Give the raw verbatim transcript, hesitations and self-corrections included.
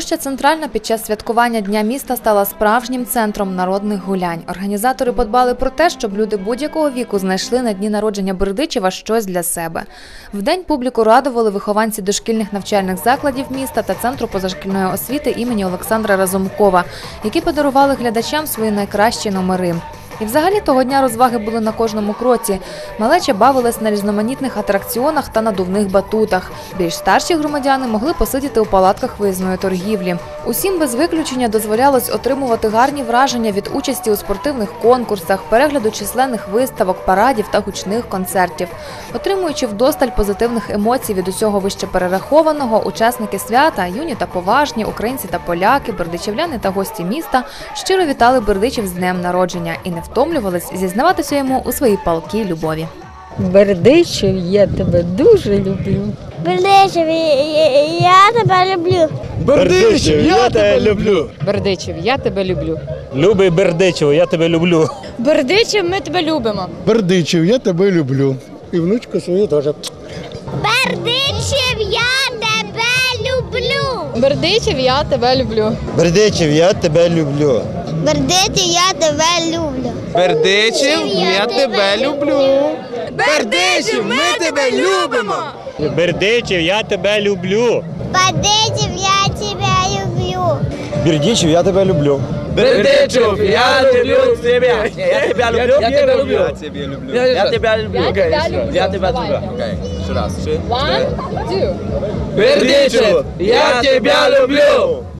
Площа Центральна під час святкування Дня міста стала справжнім центром народних гулянь. Організатори подбали про те, щоб люди будь-якого віку знайшли на дні народження Бердичева щось для себе. Вдень публіку радували вихованці дошкільних навчальних закладів міста та Центру позашкільної освіти імені Олександра Разумкова, які подарували глядачам свої найкращі номери. І взагалі того дня розваги були на кожному кроці. Малеча бавилась на різноманітних атракціонах та надувних батутах. Більш старші громадяни могли посидіти у палатках виїзної торгівлі. Усім без виключення дозволялось отримувати гарні враження від участі у спортивних конкурсах, перегляду численних виставок, парадів та гучних концертів. Отримуючи вдосталь позитивних емоцій від усього вище перерахованого, учасники свята, юні та поважні, українці та поляки, бердичевляни та гості міста щиро вітали Бердичів з днем народження і не втомлювались зізнаватися йому у своїй палкій любові. Бердичів, я тебе дуже люблю. Бердичів, я тебе люблю. Бердичів, я тебе люблю. Бердичів, я тебе люблю. Любий Бердичів, я тебе люблю. Бердичів, ми тебе любимо. Бердичів, я тебе люблю. І внучку свою теж. Бердичів, я тебе люблю. Бердичів, я тебе люблю. Бердичів, я тебе люблю. Бердичів, я тебе люблю. Бердичів, я тебе люблю. Бердичів, ми тебе любимо. Бердичів, я тебе люблю. Бердичів, я тебе люблю. Бердичів, я тебе люблю. Бердичів, я люблю тебе. Я тебя люблю. Я тебя люблю. Я тебя люблю. Я тебя люблю. Я тебя люблю. Окей, еще раз. One, two. Бердичів, я тебе люблю.